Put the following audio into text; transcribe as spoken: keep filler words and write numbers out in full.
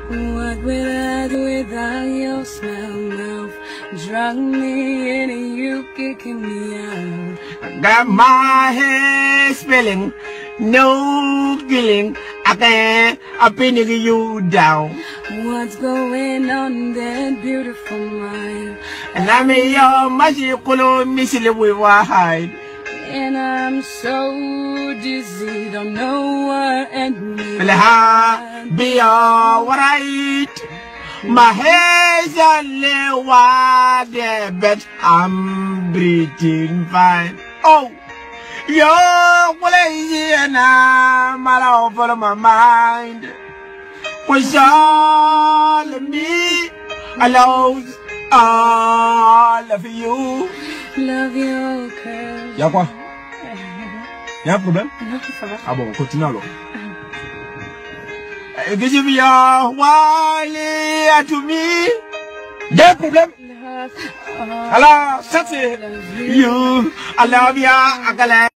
What will I do without your smell? Mouth drug me in and you kicking me out. Got my head spilling, no killing. I can't, I'm pinning you down. What's going on that beautiful mind? And I'm in your magical missile with hide. And I'm so dizzy, don't know what and me. I'll be alright. My head's only wide, but I'm breathing fine. Oh, you're lazy and I'm all over my mind. Was all of me, I love all of you. Love you, cause Y'a quoi? Y'a un problème? non, ça va. Ah bon, on continue alors. This is your wally to me. Y'a un problème? Love, Alors, ça c'est you. I love ya.